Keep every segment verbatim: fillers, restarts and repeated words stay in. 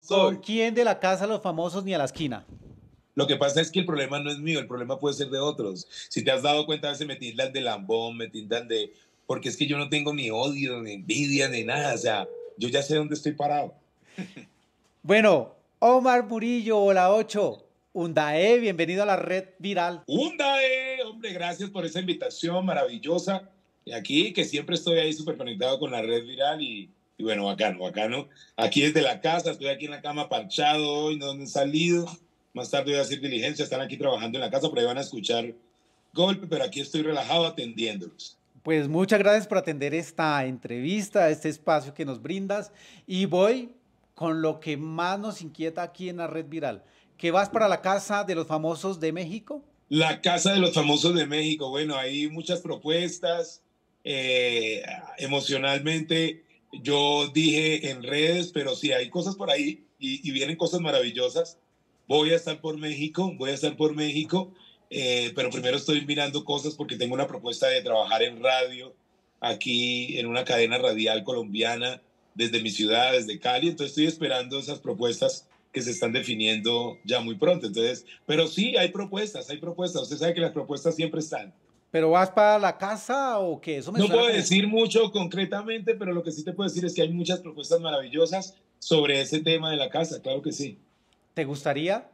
¿Con soy. quién de la casa de los famosos ni a la esquina? Lo que pasa es que el problema no es mío, el problema puede ser de otros. Si te has dado cuenta, a veces me tildan de lambón, me tildan de... Porque es que yo no tengo ni odio, ni envidia, ni nada. O sea, yo ya sé dónde estoy parado. Bueno, Omar Murillo, hola ocho. Undae, bienvenido a la red viral. ¡Undae! Hombre, gracias por esa invitación maravillosa. Y aquí, que siempre estoy ahí súper conectado con la red viral y, y bueno, bacano, bacano. Aquí desde la casa, estoy aquí en la cama parchado hoy, no he salido. Más tarde voy a hacer diligencia, están aquí trabajando en la casa, por ahí van a escuchar golpe, pero aquí estoy relajado atendiéndolos. Pues muchas gracias por atender esta entrevista, este espacio que nos brindas. Y voy con lo que más nos inquieta aquí en la red viral. ¿Que vas para la casa de los famosos de México? La Casa de los Famosos de México, bueno, hay muchas propuestas. Eh, emocionalmente, yo dije en redes, pero sí hay cosas por ahí y, y vienen cosas maravillosas. Voy a estar por México, voy a estar por México, eh, pero primero estoy mirando cosas porque tengo una propuesta de trabajar en radio, aquí en una cadena radial colombiana, desde mi ciudad, desde Cali. Entonces estoy esperando esas propuestas que se están definiendo ya muy pronto. Entonces, pero sí, hay propuestas, hay propuestas. Usted sabe que las propuestas siempre están. ¿Pero vas para la casa o qué? Eso me No suena puedo como... decir mucho concretamente, pero lo que sí te puedo decir es que hay muchas propuestas maravillosas sobre ese tema de la casa, claro que sí. ¿Te gustaría?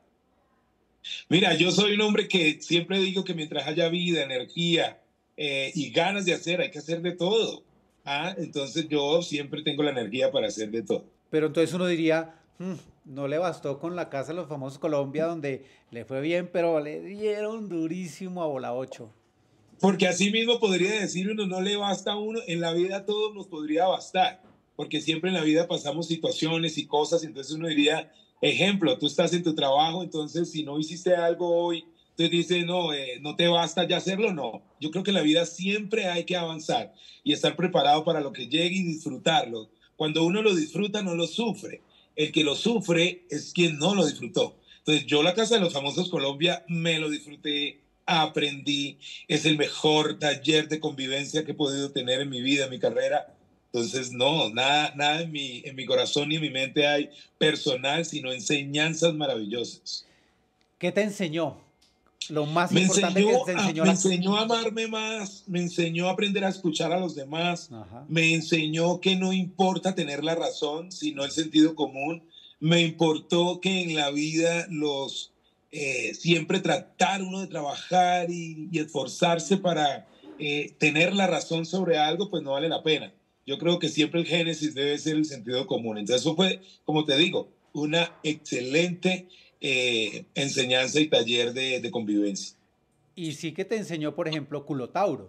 Mira, yo soy un hombre que siempre digo que mientras haya vida, energía eh, y ganas de hacer, hay que hacer de todo. ¿Ah? Entonces yo siempre tengo la energía para hacer de todo. Pero entonces uno diría, "Mm, no le bastó con la casa de los famosos Colombia, donde le fue bien, pero le dieron durísimo a bola ocho". Porque así mismo podría decir uno, no le basta a uno, en la vida a todos nos podría bastar, porque siempre en la vida pasamos situaciones y cosas, entonces uno diría, ejemplo, tú estás en tu trabajo, entonces si no hiciste algo hoy, entonces dice, no, eh, no te basta ya hacerlo, no. Yo creo que en la vida siempre hay que avanzar y estar preparado para lo que llegue y disfrutarlo. Cuando uno lo disfruta, no lo sufre. El que lo sufre es quien no lo disfrutó. Entonces yo la Casa de los Famosos Colombia me lo disfruté, aprendí, es el mejor taller de convivencia que he podido tener en mi vida, en mi carrera. Entonces, no, nada, nada en mi, en mi corazón ni en mi mente hay personal, sino enseñanzas maravillosas. ¿Qué te enseñó? Lo más Me importante enseñó que te a, enseñó me la... enseñó a amarme más, me enseñó a aprender a escuchar a los demás, Ajá. me enseñó que no importa tener la razón, sino el sentido común. Me importó que en la vida los eh, siempre tratar uno de trabajar y, y esforzarse para eh, tener la razón sobre algo, pues no vale la pena. Yo creo que siempre el génesis debe ser el sentido común. Entonces eso fue, como te digo, una excelente eh, enseñanza y taller de, de convivencia. Y sí que te enseñó, por ejemplo, Culotauro.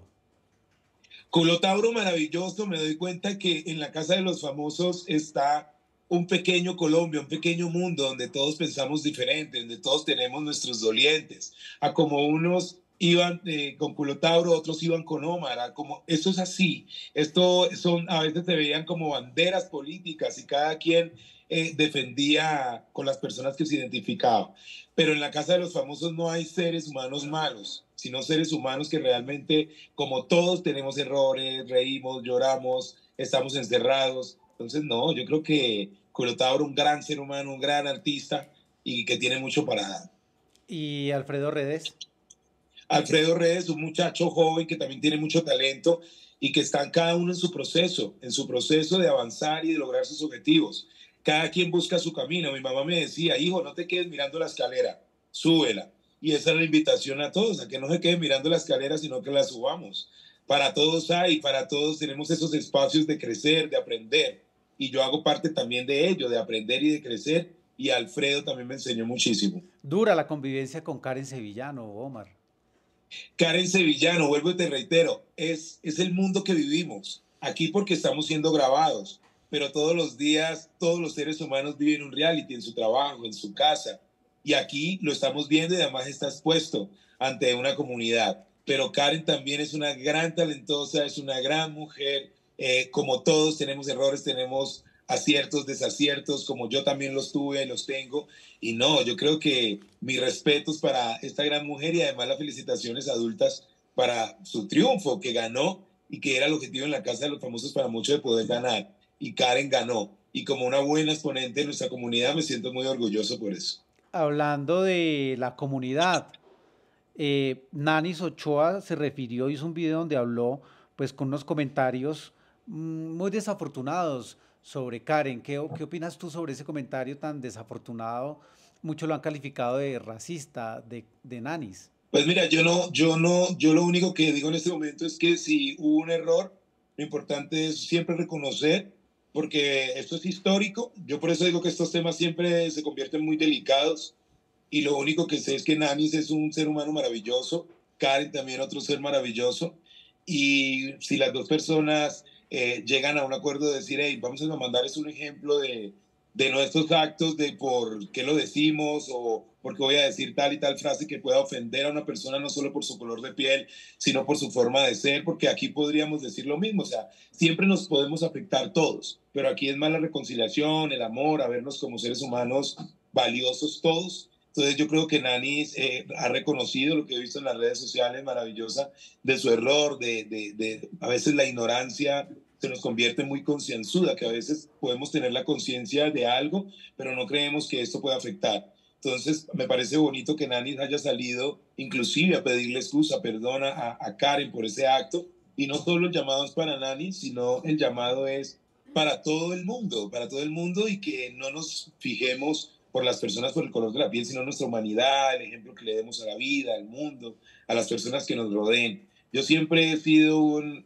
Culotauro maravilloso, me doy cuenta que en la Casa de los Famosos está un pequeño Colombia, un pequeño mundo donde todos pensamos diferente, donde todos tenemos nuestros dolientes. A como unos iban eh, con Culotauro, otros iban con Omar, a como eso es así. Esto son, a veces se veían como banderas políticas y cada quien eh, defendía con las personas que se identificaban. Pero en la Casa de los Famosos no hay seres humanos malos, sino seres humanos que realmente, como todos, tenemos errores, reímos, lloramos, estamos encerrados. Entonces, no, yo creo que Culotauro, un gran ser humano, un gran artista y que tiene mucho para dar. Y Alfredo Redes. Alfredo Redes, un muchacho joven que también tiene mucho talento y que están cada uno en su proceso, en su proceso de avanzar y de lograr sus objetivos. Cada quien busca su camino. Mi mamá me decía, hijo, no te quedes mirando la escalera, súbela. Y esa es la invitación a todos, a que no se queden mirando la escalera, sino que la subamos. Para todos hay, para todos tenemos esos espacios de crecer, de aprender. Y yo hago parte también de ello, de aprender y de crecer. Y Alfredo también me enseñó muchísimo. Dura la convivencia con Karen Sevillano, Omar. Karen Sevillano, vuelvo y te reitero, es, es el mundo que vivimos. Aquí porque estamos siendo grabados, pero todos los días, todos los seres humanos viven un reality en su trabajo, en su casa. Y aquí lo estamos viendo y además está expuesto ante una comunidad. Pero Karen también es una gran talentosa, es una gran mujer. Eh, como todos tenemos errores, tenemos aciertos, desaciertos, como yo también los tuve y los tengo. Y no, yo creo que mis respetos para esta gran mujer y además las felicitaciones adultas para su triunfo, que ganó y que era el objetivo en la Casa de los Famosos para muchos de poder ganar. Y Karen ganó. y como una buena exponente de nuestra comunidad me siento muy orgulloso por eso. Hablando de la comunidad, eh, Nanis Ochoa se refirió, hizo un video donde habló pues con unos comentarios mm, muy desafortunados sobre Karen. ¿Qué, o- qué opinas tú sobre ese comentario tan desafortunado? Muchos lo han calificado de racista, de, de Nanis. Pues mira, yo no, yo no, yo lo único que digo en este momento es que si hubo un error, lo importante es siempre reconocer, porque esto es histórico. Yo por eso digo que estos temas siempre se convierten muy delicados y lo único que sé es que Nanis es un ser humano maravilloso, Karen también otro ser maravilloso, y si las dos personas eh, llegan a un acuerdo de decir, hey, vamos a mandar es un ejemplo de, de nuestros actos, de por qué lo decimos o porque voy a decir tal y tal frase que pueda ofender a una persona no solo por su color de piel, sino por su forma de ser, porque aquí podríamos decir lo mismo, o sea, siempre nos podemos afectar todos, pero aquí es más la reconciliación, el amor, a vernos como seres humanos valiosos todos. Entonces yo creo que Nanis eh, ha reconocido lo que he visto en las redes sociales, maravillosa, de su error, de, de, de a veces la ignorancia se nos convierte muy concienzuda, que a veces podemos tener la conciencia de algo, pero no creemos que esto pueda afectar. Entonces me parece bonito que Nanis haya salido inclusive a pedirle excusa, perdona a, a Karen por ese acto, y no solo el llamado es para Nanis, sino el llamado es para todo el mundo, para todo el mundo y que no nos fijemos por las personas por el color de la piel, sino nuestra humanidad, el ejemplo que le demos a la vida, al mundo, a las personas que nos rodeen. Yo siempre he sido un,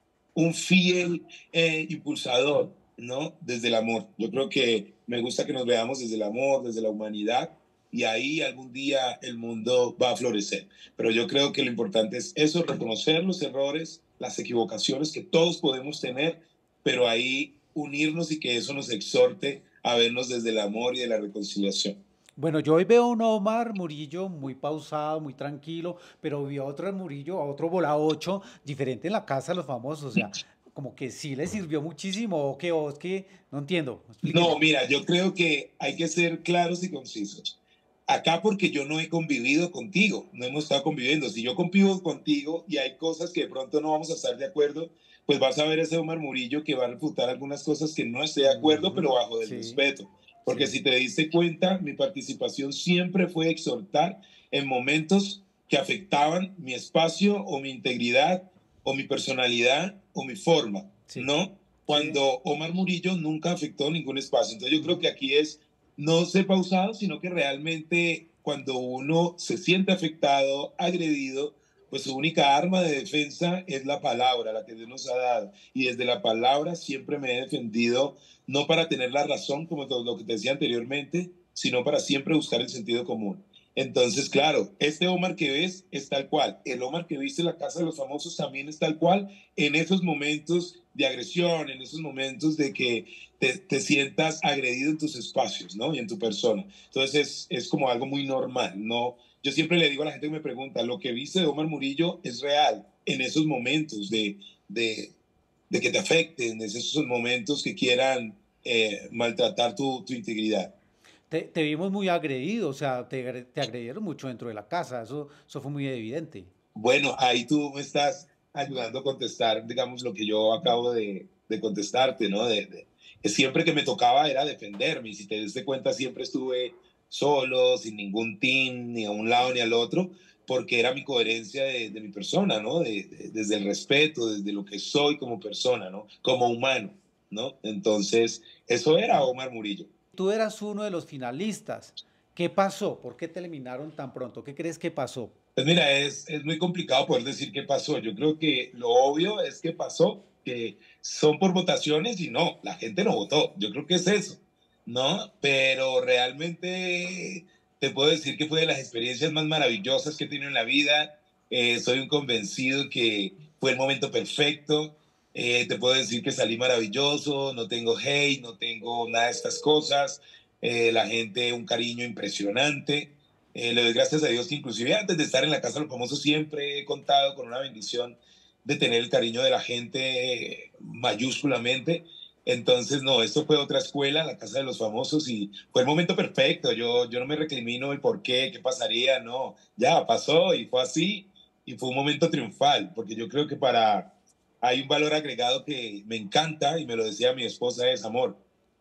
un fiel eh, impulsador, ¿no? Desde el amor. Yo creo que me gusta que nos veamos desde el amor, desde la humanidad, y ahí algún día el mundo va a florecer. Pero yo creo que lo importante es eso, reconocer los errores, las equivocaciones que todos podemos tener, pero ahí unirnos y que eso nos exhorte a vernos desde el amor y de la reconciliación. Bueno, yo hoy veo a un Omar Murillo muy pausado, muy tranquilo, pero vi a otro Murillo, a otro Bola ocho, diferente en la casa de los famosos. O sea, como que sí le sirvió muchísimo. O que, o es que, no entiendo, No, explíqueme. mira, yo creo que hay que ser claros y concisos. Acá porque yo no he convivido contigo, no hemos estado conviviendo. Si yo convivo contigo y hay cosas que de pronto no vamos a estar de acuerdo, pues vas a ver ese Omar Murillo que va a refutar algunas cosas que no esté de acuerdo, pero Ujú, bajo del sí, respeto. Porque sí. si te diste cuenta, mi participación siempre fue exhortar en momentos que afectaban mi espacio o mi integridad o mi personalidad o mi forma, Sí, ¿no? sí. Cuando Omar Murillo nunca afectó ningún espacio. Entonces yo creo Ujú. que aquí es no ser pausado, sino que realmente cuando uno se siente afectado, agredido, pues su única arma de defensa es la palabra, la que Dios nos ha dado. Y desde la palabra siempre me he defendido, no para tener la razón, como todo lo que te decía anteriormente, sino para siempre buscar el sentido común. Entonces, claro, este Omar que ves es tal cual. El Omar que viste en la Casa de los Famosos también es tal cual en esos momentos de agresión, en esos momentos de que te, te sientas agredido en tus espacios, ¿no? Y en tu persona. Entonces es, es como algo muy normal, ¿no? Yo siempre le digo a la gente que me pregunta, lo que viste de Omar Murillo es real en esos momentos de, de, de que te afecten, en esos momentos que quieran eh, maltratar tu, tu integridad. Te, te vimos muy agredido, o sea, te, agre- te agredieron mucho dentro de la casa, eso, eso fue muy evidente. Bueno, ahí tú me estás ayudando a contestar, digamos, lo que yo acabo de, de contestarte, ¿no? De, de, que siempre que me tocaba era defenderme, y si te diste cuenta siempre estuve solo, sin ningún team, ni a un lado ni al otro, porque era mi coherencia de, de mi persona, ¿no? De, de, desde el respeto, desde lo que soy como persona, ¿no? Como humano, ¿no? Entonces, eso era Omar Murillo. Tú eras uno de los finalistas. ¿Qué pasó? ¿Por qué te eliminaron tan pronto? ¿Qué crees que pasó? Pues mira, es, es muy complicado poder decir qué pasó. Yo creo que lo obvio es que pasó, que son por votaciones y no, la gente no votó. Yo creo que es eso, ¿no? Pero realmente te puedo decir que fue de las experiencias más maravillosas que he tenido en la vida. Eh, soy un convencido que fue el momento perfecto. Eh, te puedo decir que salí maravilloso, no tengo hate, no tengo nada de estas cosas. Eh, la gente, un cariño impresionante. Eh, le doy gracias a Dios que inclusive antes de estar en la Casa de los Famosos siempre he contado con una bendición de tener el cariño de la gente eh, mayúsculamente. Entonces, no, esto fue otra escuela, la Casa de los Famosos, y fue el momento perfecto. Yo, yo no me recrimino el por qué, qué pasaría, no. Ya pasó y fue así, y fue un momento triunfal, porque yo creo que para... Hay un valor agregado que me encanta, y me lo decía mi esposa, es amor.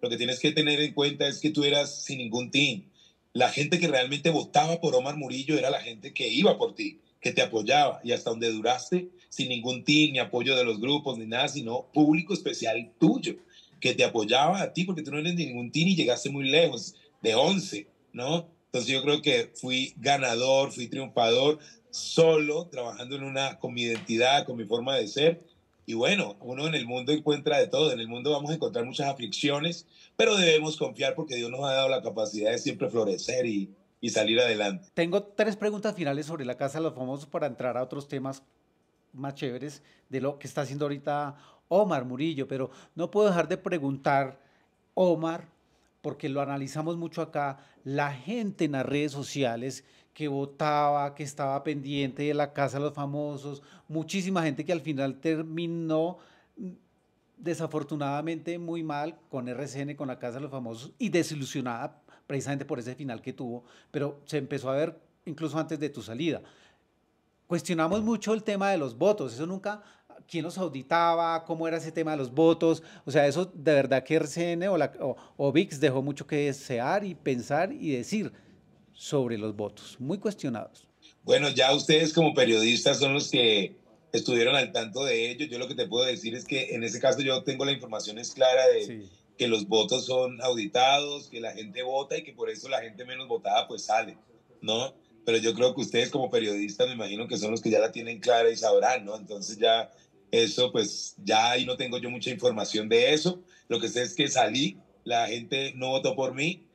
Lo que tienes que tener en cuenta es que tú eras sin ningún team. La gente que realmente votaba por Omar Murillo era la gente que iba por ti, que te apoyaba, y hasta donde duraste, sin ningún team, ni apoyo de los grupos, ni nada, sino público especial tuyo, que te apoyaba a ti, porque tú no eres de ningún team y llegaste muy lejos, de once, ¿no? Entonces yo creo que fui ganador, fui triunfador, solo, trabajando en una, con mi identidad, con mi forma de ser. Y bueno, uno en el mundo encuentra de todo, en el mundo vamos a encontrar muchas aflicciones, pero debemos confiar porque Dios nos ha dado la capacidad de siempre florecer y, y salir adelante. Tengo tres preguntas finales sobre la Casa de los Famosos para entrar a otros temas más chéveres de lo que está haciendo ahorita Omar Murillo, pero no puedo dejar de preguntar, Omar, porque lo analizamos mucho acá, la gente en las redes sociales que votaba, que estaba pendiente de la Casa de los Famosos, muchísima gente que al final terminó mm, desafortunadamente muy mal con R C N, con la Casa de los Famosos, y desilusionada precisamente por ese final que tuvo, pero se empezó a ver incluso antes de tu salida. Cuestionamos mucho el tema de los votos, eso nunca, quién los auditaba, cómo era ese tema de los votos, o sea, eso de verdad que R C N o, la, o, o V I X dejó mucho que desear y pensar y decir sobre los votos, muy cuestionados. Bueno, ya ustedes como periodistas son los que estuvieron al tanto de ello. Yo lo que te puedo decir es que en ese caso yo tengo la información es clara de Sí. que los votos son auditados, que la gente vota y que por eso la gente menos votada pues sale, ¿no? Pero yo creo que ustedes como periodistas me imagino que son los que ya la tienen clara y sabrán, ¿no? Entonces ya eso pues ya ahí no tengo yo mucha información de eso. Lo que sé es que salí, la gente no votó por mí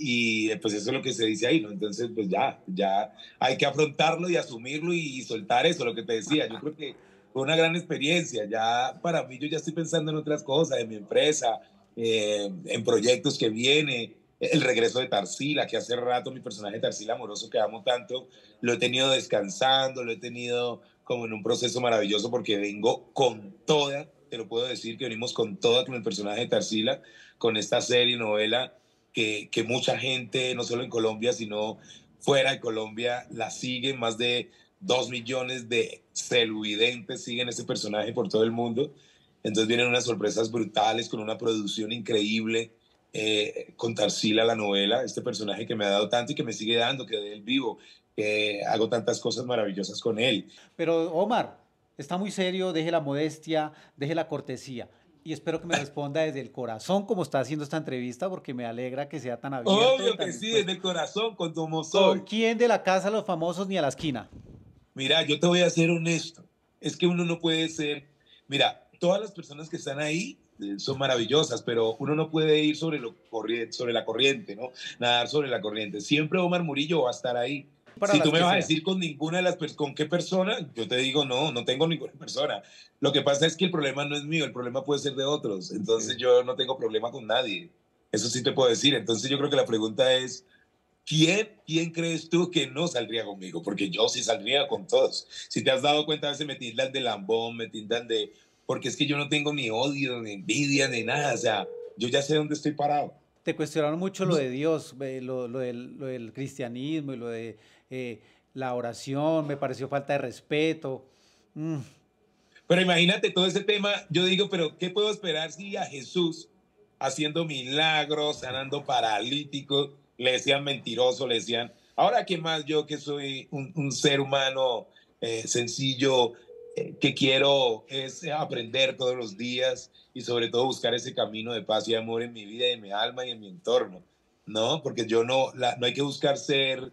y pues eso es lo que se dice ahí, ¿no? Entonces pues ya, ya hay que afrontarlo y asumirlo y, y soltar eso, lo que te decía. Yo creo que fue una gran experiencia. Ya para mí yo ya estoy pensando en otras cosas, en mi empresa, eh, en proyectos que viene, el regreso de Tarsila, que hace rato mi personaje Tarsila amoroso que amo tanto, lo he tenido descansando, lo he tenido como en un proceso maravilloso porque vengo con toda, te lo puedo decir, que venimos con toda con el personaje de Tarsila, con esta serie, novela, que, que mucha gente, no solo en Colombia, sino fuera de Colombia, la siguen, más de dos millones de celuvidentes siguen ese personaje por todo el mundo. Entonces vienen unas sorpresas brutales con una producción increíble, eh, con Tarsila, la novela, este personaje que me ha dado tanto y que me sigue dando, que de él vivo, que hago tantas cosas maravillosas con él. Pero Omar, está muy serio, deje la modestia, deje la cortesía. Y espero que me responda desde el corazón como está haciendo esta entrevista, porque me alegra que sea tan abierto y Obvio tan que sí, dispuesto. desde el corazón, con como ¿Con soy. quién de la Casa de los Famosos ni a la esquina? Mira, yo te voy a ser honesto. Es que uno no puede ser. Mira, todas las personas que están ahí eh, son maravillosas, pero uno no puede ir sobre, lo corriente, sobre la corriente, ¿no? Nadar sobre la corriente. Siempre Omar Murillo va a estar ahí. Para Si tú las me que vas a sean. decir con ninguna de las personas, con qué persona, yo te digo no, no tengo ninguna persona. Lo que pasa es que el problema no es mío, el problema puede ser de otros. Entonces Sí. yo no tengo problema con nadie. Eso sí te puedo decir. Entonces yo creo que la pregunta es, ¿Quién, ¿Quién crees tú que no saldría conmigo? Porque yo sí saldría con todos. Si te has dado cuenta, a veces me tildan de lambón, me tildan de... Porque es que yo no tengo ni odio, ni envidia, ni nada. O sea, yo ya sé dónde estoy parado. Te cuestionaron mucho lo de Dios, eh, lo, lo del, lo del cristianismo y lo de eh, la oración, me pareció falta de respeto. Mm. Pero imagínate todo ese tema. Yo digo, pero ¿qué puedo esperar si a Jesús, haciendo milagros, sanando paralíticos, le decían mentiroso, le decían, ahora qué más yo que soy un, un ser humano eh, sencillo, eh, que quiero es aprender todos los días y sobre todo buscar ese camino de paz y amor en mi vida, en mi alma y en mi entorno, ¿no? Porque yo no, la, no hay que buscar ser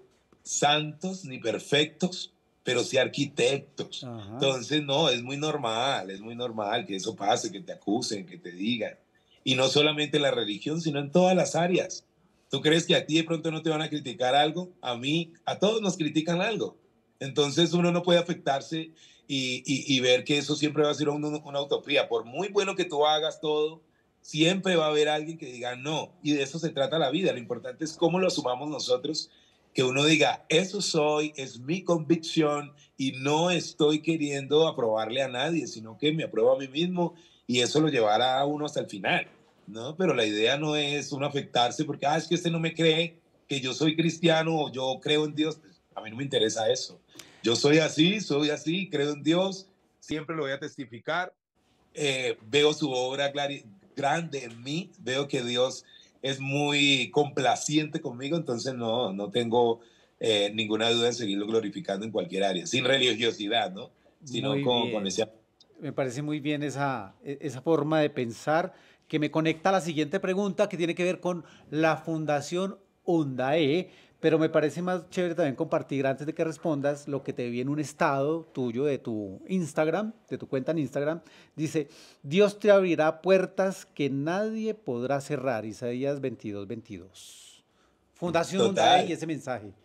santos ni perfectos, pero sí arquitectos. Ajá. Entonces, no, es muy normal, es muy normal que eso pase, que te acusen, que te digan. Y no solamente en la religión, sino en todas las áreas. ¿Tú crees que a ti de pronto no te van a criticar algo? A mí, a todos nos critican algo. Entonces uno no puede afectarse y, y, y ver que eso siempre va a ser un, una utopía. Por muy bueno que tú hagas todo, siempre va a haber alguien que diga no. Y de eso se trata la vida. Lo importante es cómo lo asumamos nosotros, que uno diga, eso soy, es mi convicción y no estoy queriendo aprobarle a nadie, sino que me apruebo a mí mismo y eso lo llevará a uno hasta el final, ¿no? Pero la idea no es uno afectarse porque, ah, es que este no me cree que yo soy cristiano o yo creo en Dios. Pues, a mí no me interesa eso. Yo soy así, soy así, creo en Dios, siempre lo voy a testificar. Eh, veo su obra grande en mí, veo que Dios es muy complaciente conmigo, entonces no, no tengo eh, ninguna duda en seguirlo glorificando en cualquier área, sin religiosidad, ¿no? Sino Muy con, con bien. ese... Me parece muy bien esa, e- esa forma de pensar que me conecta a la siguiente pregunta que tiene que ver con la Fundación UNDAE, pero me parece más chévere también compartir antes de que respondas lo que te vi en un estado tuyo de tu Instagram, de tu cuenta en Instagram. Dice, Dios te abrirá puertas que nadie podrá cerrar. Isaías veintidós veintidós. Fundación UNDAE y Total, ese mensaje.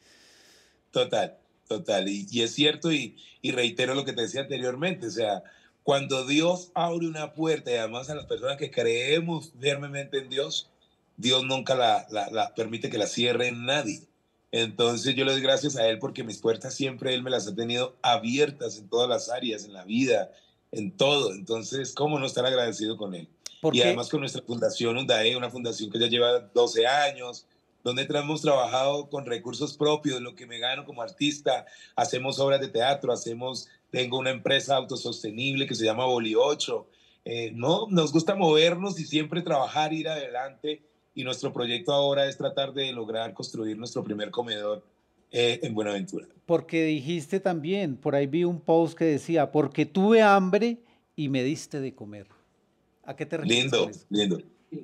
total, total. Y, y es cierto, y, y reitero lo que te decía anteriormente, o sea, cuando Dios abre una puerta, y además a las personas que creemos firmemente en Dios, Dios nunca la, la, la permite que la cierre nadie. Entonces yo le doy gracias a Él porque mis puertas siempre Él me las ha tenido abiertas en todas las áreas, en la vida, en todo. Entonces, ¿cómo no estar agradecido con Él? Y Porque además con nuestra fundación UNDAE, una fundación que ya lleva doce años, donde hemos trabajado con recursos propios, lo que me gano como artista, hacemos obras de teatro, hacemos, tengo una empresa autosostenible que se llama Boli ocho. Eh, no, nos gusta movernos y siempre trabajar, ir adelante, y nuestro proyecto ahora es tratar de lograr construir nuestro primer comedor eh, en Buenaventura. Porque dijiste también, por ahí vi un post que decía, porque tuve hambre y me diste de comer. ¿A qué te refieres con Lindo, eso? lindo,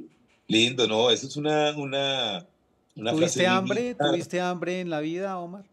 lindo, no, eso es una, una, una frase ¿Tuviste divina. hambre? ¿Tuviste hambre en la vida, Omar?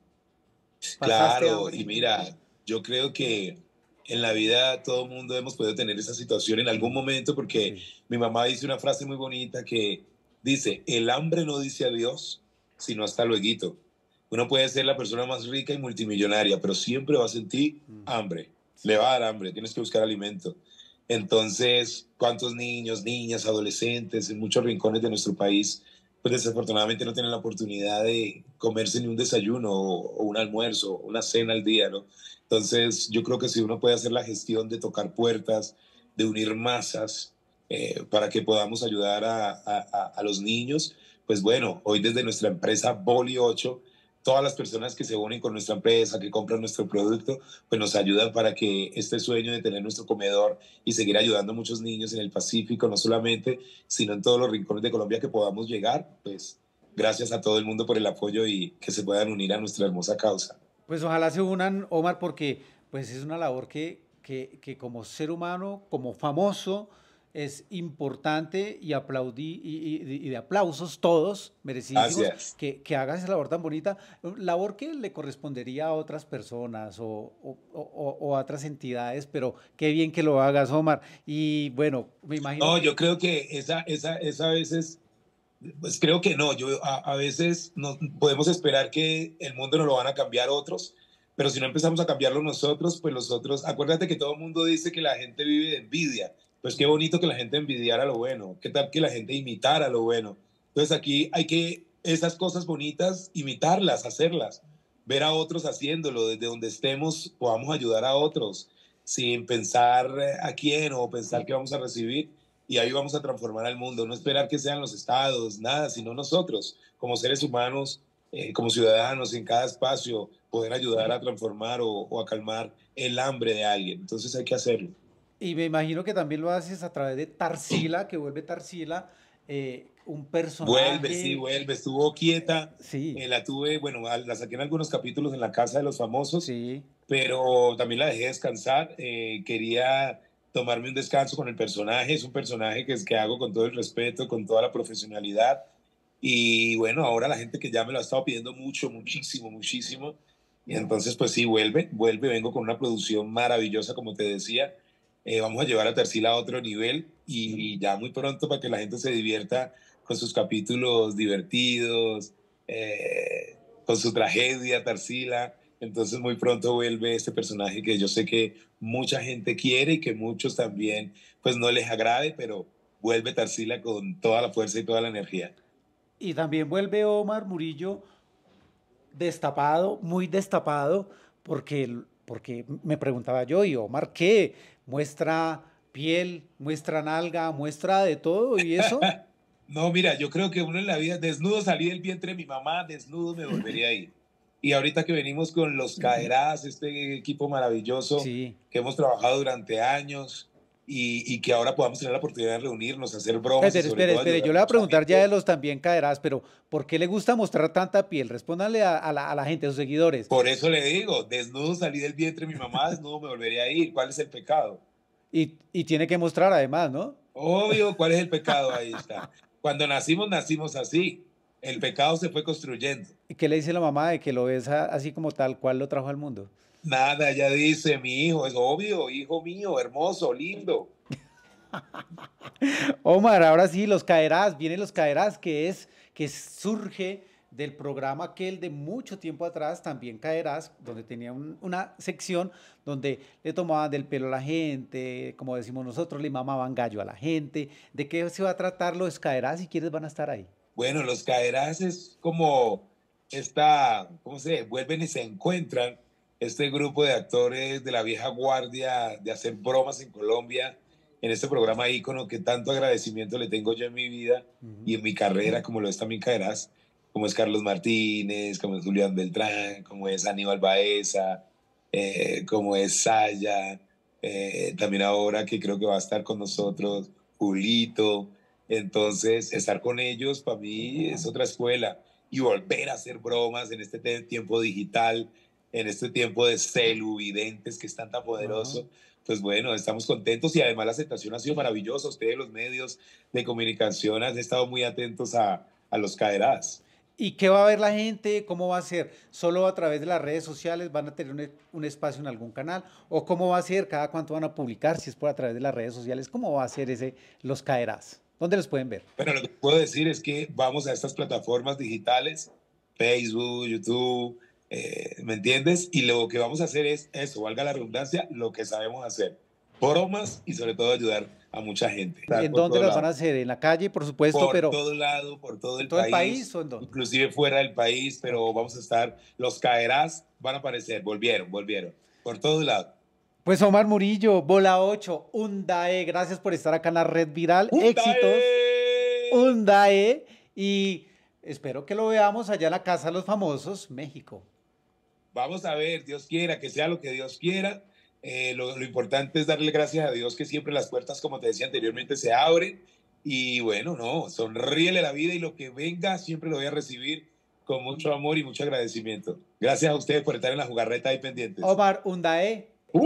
¿Pasaste Claro, y hambre? mira, yo creo que en la vida todo el mundo hemos podido tener esa situación en algún Mm, momento, porque sí. mi mamá dice una frase muy bonita que dice, el hambre no dice adiós, sino hasta luego. Uno puede ser la persona más rica y multimillonaria, pero siempre va a sentir Mm, hambre, le sí. va a dar hambre, tienes que buscar alimento. Entonces, ¿cuántos niños, niñas, adolescentes en muchos rincones de nuestro país pues desafortunadamente no tienen la oportunidad de comerse ni un desayuno o, o un almuerzo, una cena al día, ¿no? Entonces, yo creo que si uno puede hacer la gestión de tocar puertas, de unir masas, eh, para que podamos ayudar a, a, a, los niños, pues bueno, hoy desde nuestra empresa Boli ocho, todas las personas que se unen con nuestra empresa, que compran nuestro producto, pues nos ayudan para que este sueño de tener nuestro comedor y seguir ayudando a muchos niños en el Pacífico, no solamente, sino en todos los rincones de Colombia que podamos llegar, pues gracias a todo el mundo por el apoyo y que se puedan unir a nuestra hermosa causa. Pues ojalá se unan, Omar, porque pues es una labor que, que, que como ser humano, como famoso, es importante y aplaudí y, y- y de aplausos todos, merecidísimos, Gracias. que, que hagas esa labor tan bonita, labor que le correspondería a otras personas o, o- o- o a otras entidades, pero qué bien que lo hagas, Omar. Y bueno, me imagino No, que yo creo que esa, esa, esa a veces, pues creo que no, yo a, a veces no, podemos esperar que el mundo nos lo van a cambiar otros, pero si no empezamos a cambiarlo nosotros, pues los otros, acuérdate que todo el mundo dice que la gente vive de envidia, pues qué bonito que la gente envidiara lo bueno, qué tal que la gente imitara lo bueno. Entonces aquí hay que esas cosas bonitas, imitarlas, hacerlas, ver a otros haciéndolo, desde donde estemos podamos ayudar a otros, sin pensar a quién o pensar que vamos a recibir, y ahí vamos a transformar al mundo, no esperar que sean los estados, nada, sino nosotros, como seres humanos, eh, como ciudadanos en cada espacio, poder ayudar a transformar o, o a calmar el hambre de alguien. Entonces hay que hacerlo. Y me imagino que también lo haces a través de Tarsila, que vuelve Tarsila, eh, un Vuelve, sí, personaje, vuelve, estuvo quieta, sí, eh, la tuve, bueno, la saqué en algunos capítulos en la Casa de los Famosos, sí, pero también la dejé descansar, eh, quería tomarme un descanso con el personaje, es un personaje que, es, que hago con todo el respeto, con toda la profesionalidad, y bueno, ahora la gente que ya me lo ha estado pidiendo mucho, muchísimo, muchísimo, y entonces pues sí, vuelve, vuelve, vengo con una producción maravillosa, como te decía, eh, vamos a llevar a Tarsila a otro nivel, y, y ya muy pronto para que la gente se divierta con sus capítulos divertidos, eh, con su tragedia, Tarsila. Entonces muy pronto vuelve este personaje que yo sé que mucha gente quiere y que muchos también pues no les agrade, pero vuelve Tarsila con toda la fuerza y toda la energía. y también vuelve Omar Murillo destapado, muy destapado, porque, porque me preguntaba yo, y Omar, ¿qué? ¿Muestra piel, muestra nalga, muestra de todo y eso? No, mira, yo creo que uno en la vida, desnudo salí del vientre de mi mamá, desnudo me volvería a ir. Y ahorita que venimos con los Caerás, este equipo maravilloso Sí, que hemos trabajado durante años, y, y que ahora podamos tener la oportunidad de reunirnos, hacer bromas y Espere, sobre espere, todo espere. ayudar Yo a le voy a mucha preguntar ya de gente. los también caerás, pero ¿por qué le gusta mostrar tanta piel? Respóndale a, a la, a la gente, a sus seguidores. Por eso le digo, desnudo salí del vientre de mi mamá, desnudo me volvería a ir. ¿Cuál es el pecado? Y, y tiene que mostrar además, ¿no? Obvio, ¿cuál es el pecado? Ahí está. Cuando nacimos, nacimos así. El pecado se fue construyendo. ¿Y qué le dice la mamá de que lo ves a- así como tal cual lo trajo al mundo? Nada, ella dice, mi hijo, es obvio, hijo mío, hermoso, lindo. Omar, ahora sí, los caerás, vienen los caerás, que es que surge del programa aquel de mucho tiempo atrás, también caerás, donde tenía un- una sección donde le tomaban del pelo a la gente, como decimos nosotros, le mamaban gallo a la gente. ¿De qué se va a tratar los caerás y quiénes van a estar ahí? Bueno, los caerás es como esta, ¿cómo se dice? Vuelven y se encuentran este grupo de actores de la vieja guardia de hacer bromas en Colombia, en este programa ícono que tanto agradecimiento le tengo yo en mi vida Ujú. y en mi carrera, como lo es también Caerás, como es Carlos Martínez, como es Julián Beltrán, como es Aníbal Baeza, eh, como es Saya, eh, también ahora que creo que va a estar con nosotros, Julito. Entonces, estar con ellos para mí es otra escuela y volver a hacer bromas en este tiempo digital, en este tiempo de celuvidentes que es tan tan Ajá. poderoso. Pues bueno, estamos contentos y además la aceptación ha sido maravillosa. Ustedes, los medios de comunicación, han estado muy atentos a, a los caerás. ¿Y qué va a ver la gente? ¿Cómo va a ser? ¿Solo a través de las redes sociales van a tener un, e- un espacio en algún canal? ¿O cómo va a ser? ¿Cada cuánto van a publicar? Si es por a través de las redes sociales, ¿cómo va a ser ese Los Caerás? ¿Dónde los pueden ver? Pero lo que puedo decir es que vamos a estas plataformas digitales, Facebook, YouTube, eh, ¿me entiendes? Y lo que vamos a hacer es eso, valga la redundancia, lo que sabemos hacer. Bromas y sobre todo ayudar a mucha gente. Estar ¿En por dónde todo las van lado. a hacer? En la calle, por supuesto, Por pero todo lado, por todo ¿en el todo el país país, o en dónde? inclusive fuera del país, Ok. pero vamos a estar, los caerás van a aparecer, volvieron, volvieron, por todo lado. Pues Omar Murillo, Bola ocho, Undae, gracias por estar acá en la red viral. Éxitos, ¡Undae! Undae. Y espero que lo veamos allá en la Casa de los Famosos, México. Vamos a ver, Dios quiera, que sea lo que Dios quiera. Eh, lo, lo importante es darle gracias a Dios que siempre las puertas, como te decía anteriormente, se abren. Y bueno, no, sonríele la vida y lo que venga siempre lo voy a recibir con mucho amor y mucho agradecimiento. Gracias a ustedes por estar en la jugarreta ahí pendientes. Omar Undae,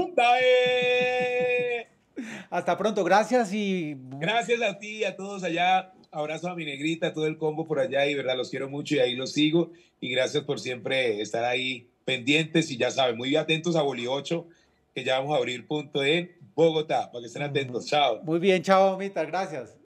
¡Undae! hasta pronto, gracias y Gracias a ti, a todos allá. Abrazo a mi negrita, a todo el combo por allá y verdad los quiero mucho y ahí los sigo. Y gracias por siempre estar ahí pendientes y ya saben, muy atentos a Boli ocho, que ya vamos a abrir punto en Bogotá, para que estén atentos. Chao. muy bien, chao, Omita, gracias.